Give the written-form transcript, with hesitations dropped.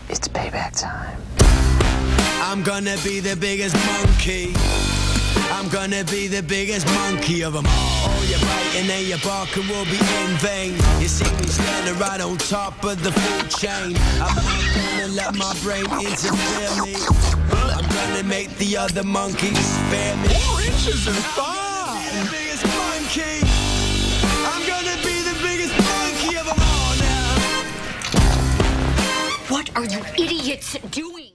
It's payback time. I'm gonna be the biggest monkey. I'm gonna be the biggest monkey of them all. All your biting and your barking will be in vain. You see me standing right on top of the food chain. I'm not gonna let my brain interfere me. I'm gonna make the other monkeys spare me. 4 inches are fine. The biggest monkey. I'm gonna be the biggest monkey of them all now. What are you idiots doing?